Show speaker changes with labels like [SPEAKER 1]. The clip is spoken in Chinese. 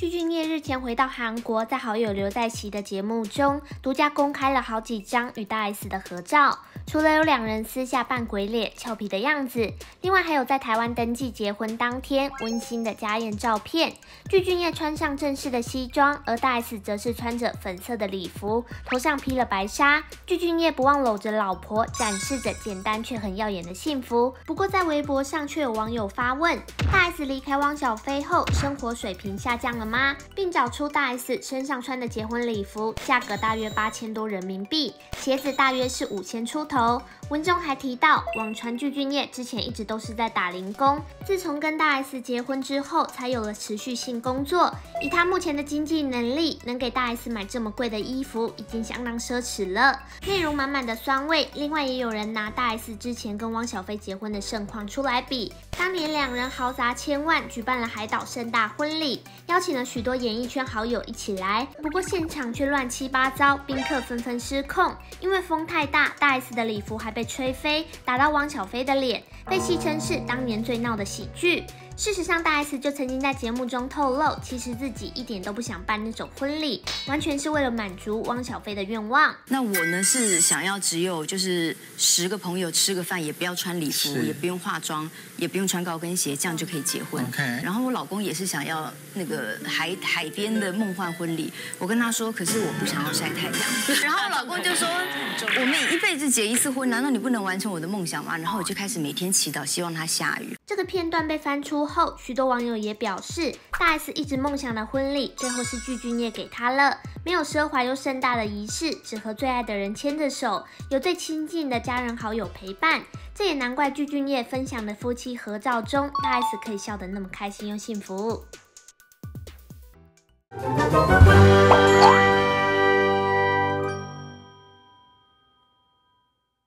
[SPEAKER 1] 具俊晔日前回到韩国，在好友刘在熙的节目中，独家公开了好几张与大 S 的合照。除了有两人私下扮鬼脸、俏皮的样子，另外还有在台湾登记结婚当天温馨的家宴照片。具俊晔穿上正式的西装，而大 S 则是穿着粉色的礼服，头上披了白纱。具俊晔不忘搂着老婆，展示着简单却很耀眼的幸福。不过在微博上却有网友发问：大 S 离开汪小菲后，生活水平下降了吗？并找出大 S 身上穿的结婚礼服，价格大约8000多人民币，鞋子大约是5000出头。文中还提到，网传具俊晔之前一直都是在打零工，自从跟大 S 结婚之后，才有了持续性工作。以他目前的经济能力，能给大 S 买这么贵的衣服，已经相当奢侈了。内容满满的酸味。另外也有人拿大 S 之前跟汪小菲结婚的盛况出来比，当年两人豪砸千万，举办了海岛盛大婚礼，邀请了许多演艺圈好友一起来。不过现场却乱七八糟，宾客纷纷失控，因为风太大，大 S 的礼服还被吹飞，打到汪小菲的脸，被戏称是当年最闹的喜剧。事实上，大 S 就曾经在节目中透露，其实自己一点都不想办那种婚礼，完全是为了满足汪小菲的愿望。
[SPEAKER 2] 那我呢是想要只有就是10个朋友吃个饭，也不要穿礼服，也不用化妆，也不用穿高跟鞋，这样就可以结婚。然后我老公也是想要那个海边的梦幻婚礼，我跟他说，可是我不想要晒太阳。然后我老公就说，我们一辈子结一次婚，难道你不能完成我的梦想吗？然后我就开始每天祈祷，希望它下雨。
[SPEAKER 1] 这个片段被翻出后，许多网友也表示，大 S 一直梦想的婚礼，最后是具俊晔给她了，没有奢华又盛大的仪式，只和最爱的人牵着手，有最亲近的家人好友陪伴。这也难怪具俊晔分享的夫妻合照中，大 S 可以笑得那么开心又幸福。